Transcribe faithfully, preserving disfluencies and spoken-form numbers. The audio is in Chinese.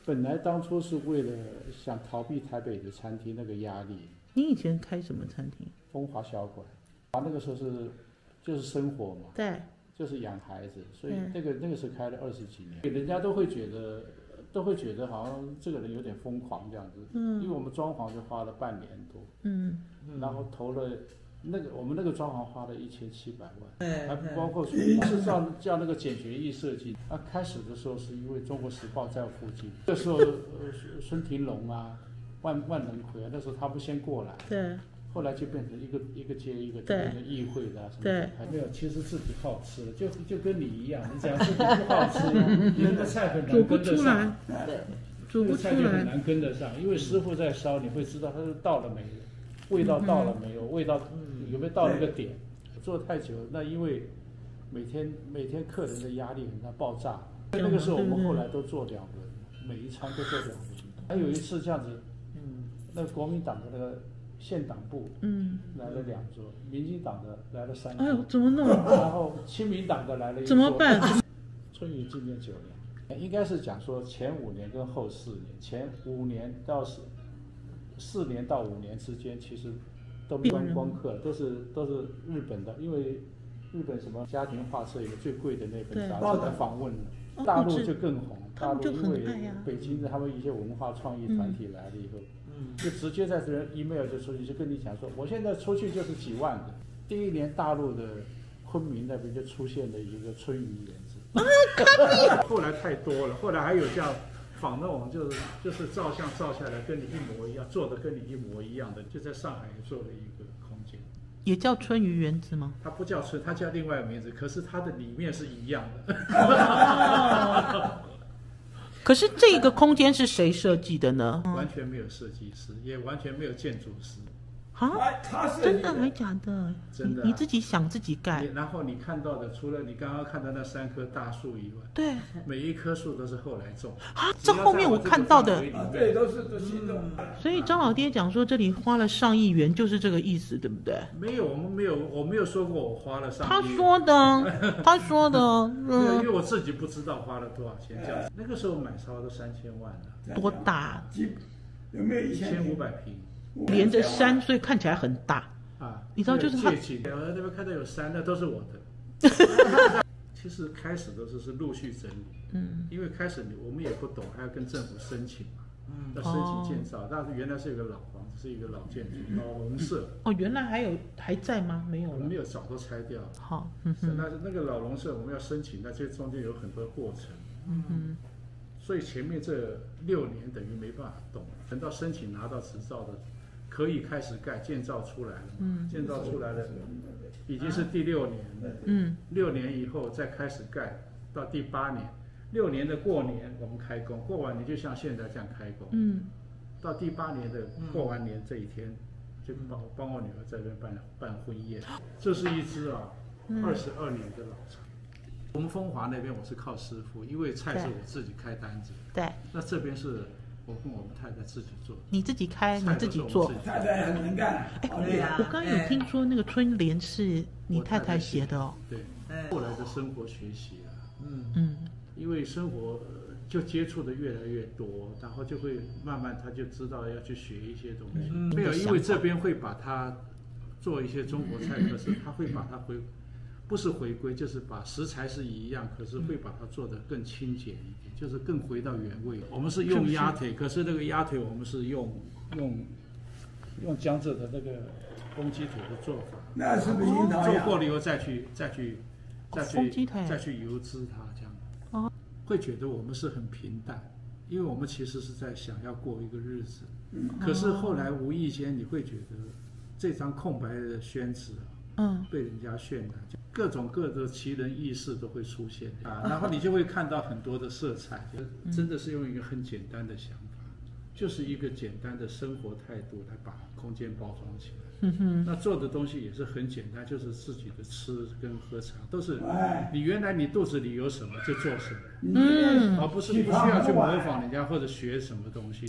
本来当初是为了想逃避台北的餐厅那个压力。 你以前开什么餐厅？ 风华小馆，啊，那个时候是就是生活嘛， 对， 就是养孩子，所以那个那个是开了二十几年，人家都会觉得都会觉得好像这个人有点疯狂这样子，嗯，因为我们装潢就花了半年多，嗯，然后投了那个我们那个装潢花了一千七百万，还不包括是叫叫那个简学艺设计。啊，开始的时候是因为《中国时报》在附近，那时候呃孙廷龙啊、万万能奎啊，那时候他们先过来， 对。 后来就变成一个一个接一个，就变成议会的、啊、什么的，还没有。其实自己好吃，就就跟你一样，你讲自己不好吃，你那个菜很难跟得上，对， 煮不出来， 那个菜就很难跟得上，因为师傅在烧，你会知道它是到了没有，味道到了没有，味道有没有到那个点。做太久，那因为每天每天客人的压力很大，爆炸。那个时候我们后来都做两轮，每一餐都做两轮。还有一次这样子，嗯，那个国民党的那个。县党部，嗯，来了两桌，民进党的来了三桌， 哎呦，怎么弄？ 然后亲民党的来了一桌， 怎么办？ 春雨今年九年，应该是讲说前五年跟后四年，前五年到四四年到五年之间，其实都没观光客，都是都是日本的，因为日本什么家庭画册有最贵的那本杂志来访问了，大陆就更红，大陆因为北京的他们一些文化创意团体来了以后。就直接在这边 email 就出去，就跟你讲说，我现在出去就是几万的。第一年大陆的昆明那边就出现了一个春雨园子，后来太多了，后来还有叫仿那种就是就是照相照下来跟你一模一样，做的跟你一模一样的，就在上海也做了一个空间， 也叫春雨园子吗？ 它不叫春，它叫另外一个名字，可是它的里面是一样的。 可是这个空间是谁设计的呢？ 完全没有设计师，也完全没有建筑师。 啊，真的还假的？ 真的、啊， 你自己想自己盖。 然后你看到的，除了你刚刚看到那三棵大树以外， 对， 每一棵树都是后来种。 啊，这后面我看到的， 对，都是都新种。 所以张老爹讲说这里花了上亿元，就是这个意思，对不对？ 没有，我们没有，我没有说过我花了上亿。 他说的，他说的。 嗯，因为我自己不知道花了多少钱，这样子。那个时候买超都三千万了。 多大？ 有没有一千五百平？ 连着山，所以看起来很大啊！ 你知道，就是它。 我在那边看到有山，那都是我的。其实开始都是是陆续整理，嗯，因为开始我们也不懂，还要跟政府申请嘛，嗯，要申请建造。但是原来是一个老房子，是一个老建筑，老农舍。 哦，原来还有还在吗？没有了， 我们没有，早都拆掉了。 好， 嗯哼，那那个老农舍我们要申请，那这中间有很多过程，嗯哼。所以前面这六年等于没办法动，等到申请拿到执照的。可以开始盖，建造出来了，嗯，建造出来了，已经是第六年了，嗯，六年以后再开始盖，到第八年，六年的过年我们开工，过完年就像现在这样开工，嗯，到第八年的过完年这一天，就帮帮我女儿在这边办办婚宴，这是一支啊，二十二年的老茶。我们风华那边我是靠师傅，因为菜是我自己开单子， 对， 那这边是。我跟我们太太自己做， 你自己开，你自己做。 太太很能干，好厉害。 我刚刚有听说那个春联是你太太写的哦。 对，后来的生活学习啊，嗯嗯，因为生活就接触的越来越多，然后就会慢慢他就知道要去学一些东西。没有，因为这边会把它做一些中国菜，可是他会把它回。不是回归，就是把食材是一样，可是会把它做得更清洁一点，就是更回到原味。我们是用鸭腿，可是那个鸭腿我们是用用用江浙的那个公鸡腿的做法。 那是不是樱桃做过了以后再去再去再去再去油脂它这样。哦，会觉得我们是很平淡，因为我们其实是在想要过一个日子。嗯。可是后来无意间你会觉得这张空白的宣纸啊。嗯，被人家渲染，各种各的奇人异事都会出现啊，然后你就会看到很多的色彩，就真的是用一个很简单的想法，就是一个简单的生活态度来把空间包装起来。嗯哼，那做的东西也是很简单，就是自己的吃跟喝茶都是你原来你肚子里有什么就做什么，嗯，而不是不需要去模仿人家或者学什么东西。